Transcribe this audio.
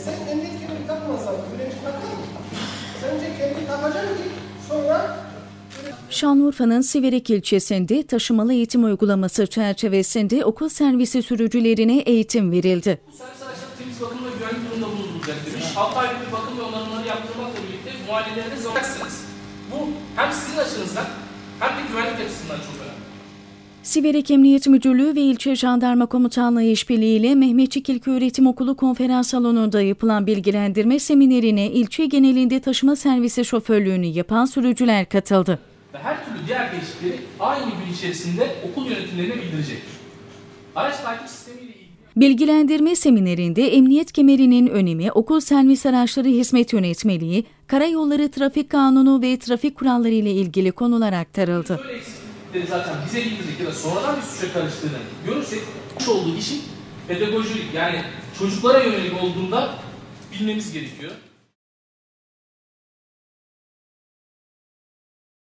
Sen emniyet kemeri takmasan güvenlik takar mı? Sen önce kemeri takacaksın ki sonra... Şanlıurfa'nın Siverek ilçesinde taşımalı eğitim uygulaması çerçevesinde okul servisi sürücülerine eğitim verildi. Bu servis araçları temiz bakım ve güvenlik durumunda bulundurulacak demiş. 6 ayda bir bakım ve onarımları yaptırmakla birlikte muayenelerine zorlayacaksınız. Bu hem sizin açınızdan hem de güvenlik açısından çok önemli. Siverek Emniyet Müdürlüğü ve İlçe Jandarma Komutanlığı işbirliğiyle Mehmetçik İlköğretim Okulu konferans salonunda yapılan bilgilendirme seminerine ilçe genelinde taşıma servisi şoförlüğünü yapan sürücüler katıldı. Ve her türlü diğer değişiklikleri aynı gün içerisinde okul yönetimlerine bildirecek. Araç takip sistemiyle ilgili... Bilgilendirme seminerinde emniyet kemerinin önemi, okul servis araçları hizmet yönetmeliği, karayolları trafik kanunu ve trafik kuralları ile ilgili konular aktarıldı. Böyle eksiklikleri zaten bize bildirecek ya da sonradan bir suça karıştığını görürsek, olduğu işin pedagojik yani çocuklara yönelik olduğunda bilmemiz gerekiyor.